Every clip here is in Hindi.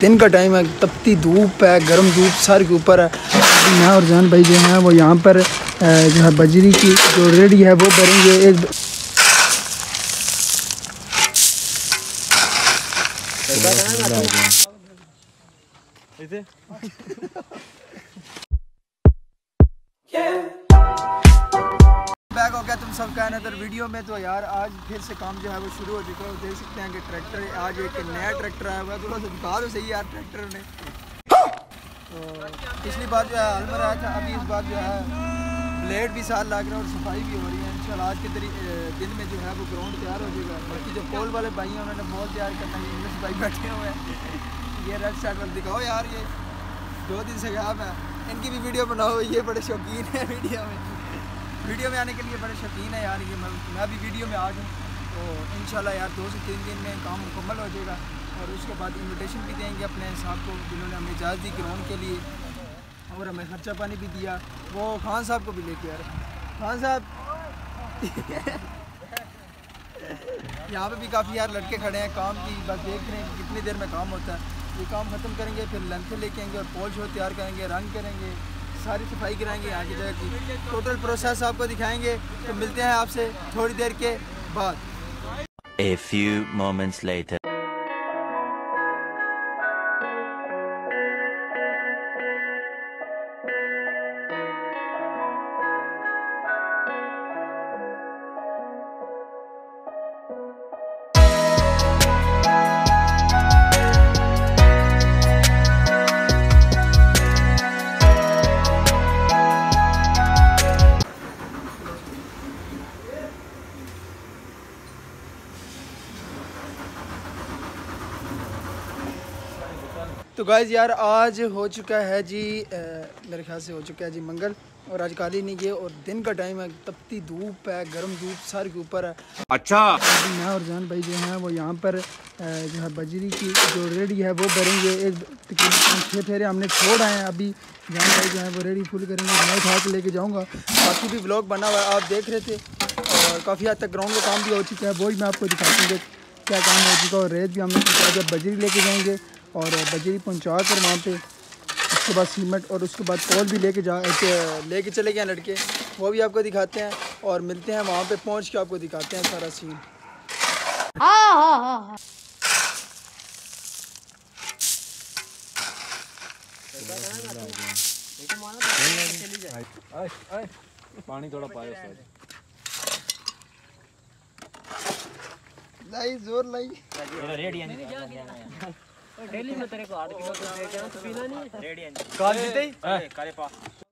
दिन का टाइम है, तपती धूप है, गर्म धूप सर के ऊपर है। मैं और जान भाई जो हैं वो यहाँ पर जो है बजरी की जो रेडी है वो भरेंगे। एक बैक हो गया तुम सबका अनदर वीडियो में। तो यार आज फिर से काम जो है वो शुरू हो चुका है। देख सकते हैं कि ट्रैक्टर आज एक नया ट्रैक्टर आया हुआ है। थोड़ा सा दिखा दो सही यार ट्रैक्टर ने। तो पिछली बार जो है हल आया था, अभी इस बार जो है ब्लेड भी साथ लग रहा है और सफाई भी हो रही है। इंशाल्लाह आज के दिन में जो है वो ग्राउंड तैयार हो जाएगा। बाकी जो पोल वाले भाई हैं उन्होंने बहुत तैयार करना है। इंग्लिश भाई बैठे हुए हैं। ये रेड साइड वाले दिखाओ यार, ये 2 दिन से गायब है। इनकी भी वीडियो बनाओ, ये बड़े शौकीन है वीडियो में आने के लिए बड़े शौकीन है यार। ये मैं भी वीडियो में आ जाऊँ तो इंशाल्लाह यार 2 से 3 दिन में काम मुकम्मल हो जाएगा। और उसके बाद इन्विटेशन भी देंगे अपने साहब को जिन्होंने हमें इजाज़त दी ग्राउंड के लिए और हमें खर्चा पानी भी दिया। वो खान साहब को भी लेके आ रहे हैं। खान साहब यहाँ पे भी काफ़ी यार लड़के खड़े हैं काम की, बस देख रहे हैं कि कितनी देर में काम होता है। ये काम ख़त्म करेंगे, फिर लेंथ लेके आएंगे और पोल शो तैयार करेंगे, रंग करेंगे, सारी सफाई कराएंगे यहाँ की जगह की। टोटल प्रोसेस आपको दिखाएंगे। तो मिलते हैं आपसे थोड़ी देर के बाद। A few moments later. तो गाइस यार आज हो चुका है जी मेरे ख्याल से हो चुका है जी मंगल, और आज काली नहीं गए और दिन का टाइम है, तपती धूप है, गर्म धूप सर के ऊपर है। अच्छा मैं और जान भाई जो हैं वो यहाँ पर जो है बजरी की जो रेडी है वो भरेंगे। एक तकरीबन 6 फेरे हमने छोड़ आए हैं। अभी जान भाई जो है वो रेडी फुल करेंगे। मैं उठा के लेके जाऊँगा। बाकी भी व्लॉग बना हुआ है, आप देख रहे थे। और काफ़ी हद तक ग्राउंड का काम भी हो चुका है, वो ही मैं आपको दिखाता हूँ क्या काम हो चुका है। और रेत भी हमने पहुँचा, जब बजरी लेके जाएंगे और बजरी पहुंचा कर वहाँ पे उसके बाद सीमेंट और उसके बाद पोल भी लेके चले गए लड़के, वो भी आपको दिखाते हैं। और मिलते हैं वहाँ पे पहुँच के आपको दिखाते हैं सारा सीन। पानी थोड़ा पाए लाई जोर लाई डेली में तेरे को 8 किलो तो दे के तो पीना नहीं है। रेडी है काल जीते काले पा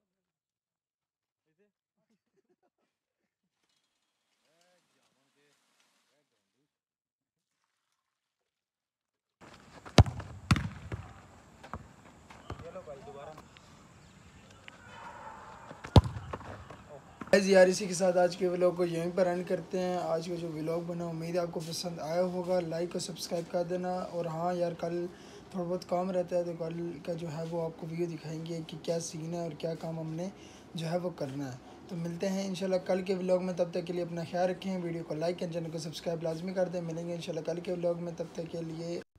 यार इसी के साथ आज के व्लॉग को यहीं पर एंड करते हैं। आज का जो व्लॉग बना उम्मीद है आपको पसंद आया होगा। लाइक और सब्सक्राइब कर देना। और हाँ यार कल थोड़ा बहुत काम रहता है तो कल का जो है वो आपको वीडियो दिखाएंगे कि क्या सीन है और क्या काम हमने जो है वो करना है। तो मिलते हैं इंशाल्लाह कल के व्लॉग में। तब तक के लिए अपना ख्याल रखें। वीडियो को लाइक एंड चैनल को सब्सक्राइब लाजमी कर दें। मिलेंगे इंशाल्लाह कल के व्लॉग में, तब तक के लिए।